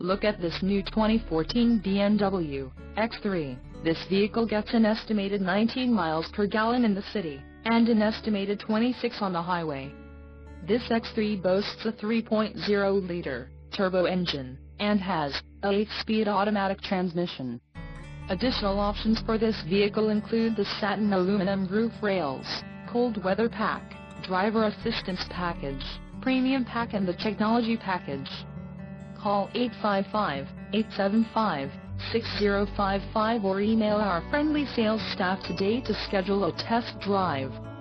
Look at this new 2014 BMW X3. This vehicle gets an estimated 19 miles per gallon in the city, and an estimated 26 on the highway. This X3 boasts a 3.0-liter turbo engine, and has a 8-speed automatic transmission. Additional options for this vehicle include the satin aluminum roof rails, cold weather pack, driver assistance package, premium pack and the technology package. Call 855-875-6055 or email our friendly sales staff today to schedule a test drive.